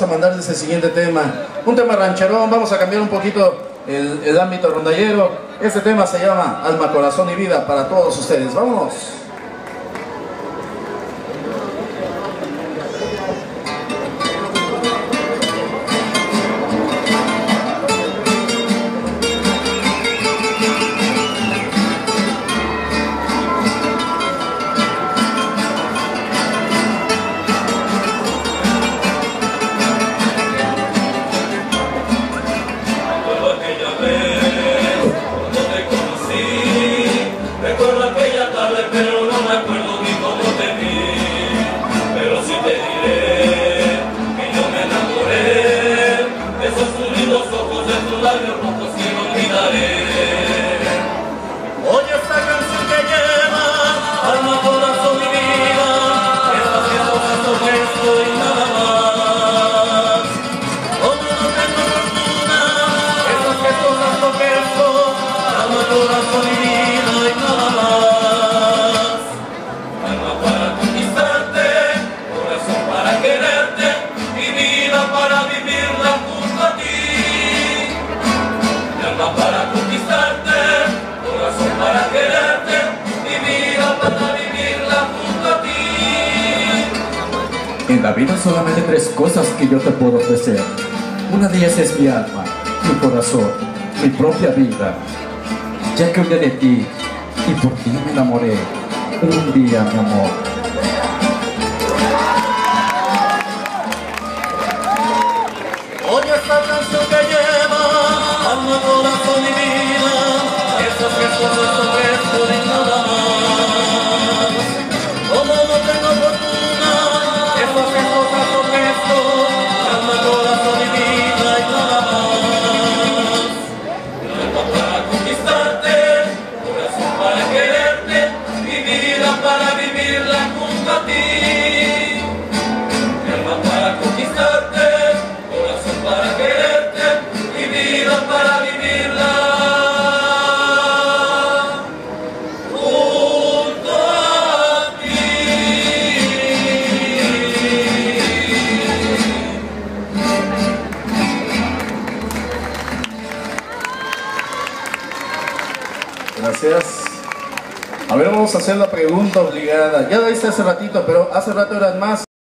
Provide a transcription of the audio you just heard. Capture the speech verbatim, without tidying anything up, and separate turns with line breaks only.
vamos a mandarles el siguiente tema. Un tema rancherón, vamos a cambiar un poquito el, el ámbito rondallero. Este tema se llama Alma, Corazón y Vida para todos ustedes. ¡Vámonos!
Pero no me acuerdo ni cómo te vi. Pero sí te diré que yo me enamoré de esos tus lindos ojos, de tus labios rojos que no olvidaré. Oye esta canción que lleva alma, corazón y vida, estas que cosas son esto y nada más. Como no tengo fortuna, estas que cosas son esto, alma, corazón y vida y nada más. Para conquistarte, corazón para quererte, mi vida para vivirla junto a ti.
En la vida solamente tres cosas que yo te puedo ofrecer. Una de ellas es mi alma, mi corazón, mi propia vida. Ya que huye de ti y por ti me enamoré un día, mi amor.
Oye esta canción que lleva alma, corazón y vida, esas que son nuestro resto y nada más. Como no tengo fortuna, esas que cosas son esto, alma, corazón y vida y nada más. Alma para conquistarte, corazón para quererte, mi vida para vivirla junto a ti. Alma para conquistarte, corazón para quererte, mi vida para vivirla junto a ti.
Gracias. A ver, vamos a hacer la pregunta obligada. Ya la hice hace ratito, pero hace rato eran más.